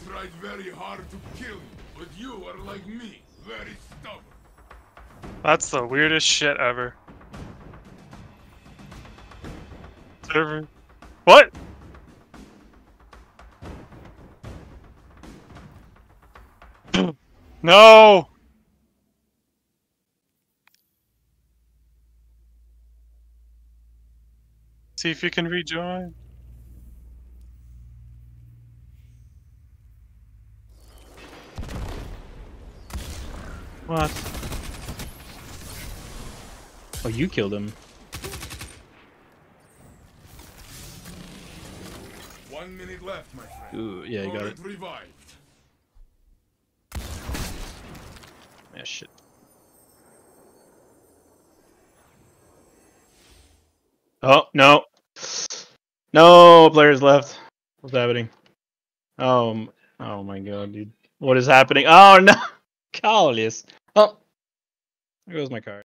tried very hard to kill you, but you are like me, very stubborn. That's the weirdest shit ever. Server. What? No! See if you can rejoin. What? Oh, you killed him. 1 minute left, my friend. Ooh, yeah, you got it. Revived. Yeah, shit. Oh, no. No players left. What's happening? Oh my god, dude. What is happening? Oh, no! Calius. Oh, there goes my card.